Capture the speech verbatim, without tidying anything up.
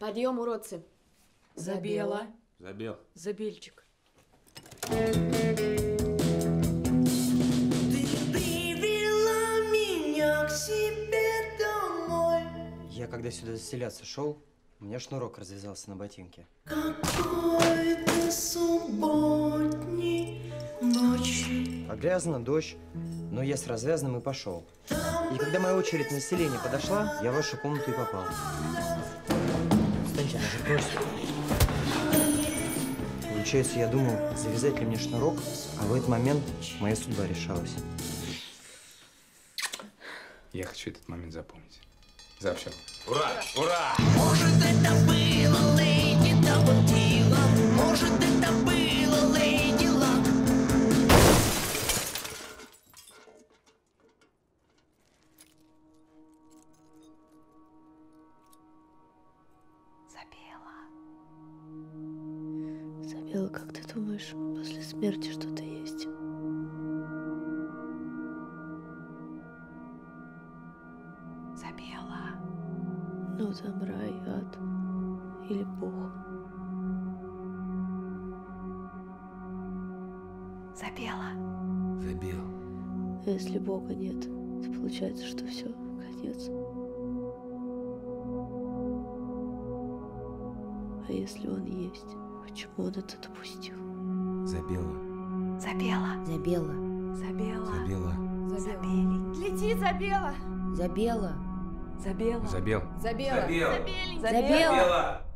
Подъем, уродцы. Забела. Забел. Забельчик. Ты привела меня к себе домой. Я когда сюда заселяться шел, у меня шнурок развязался на ботинке. Какой-то субботней ночью. А грязно, дождь, но я с развязанным и пошел. И когда моя очередь на заселение подошла, я в вашу комнату и попал. Встаньте, даже просит. Получается, я думал, завязать ли мне шнурок, а в этот момент моя судьба решалась. Я хочу этот момент запомнить. Запомнил. Ура! Ура! Может, это было Леди Даблдила, может, это было Леди Лак. Забела. Забела, как ты думаешь, после смерти что-то есть? Забела. Ну, там рай, ад или Бог. Забела. Забел. А если Бога нет, то получается, что все, конец. А если он есть, почему он это допустил? Забела. Забела. Забела. Забела. Забела. Забели. Лети, Забела. Забела. Забела. Забел. Забела. Забел. Забеленькая. Забела. Забела.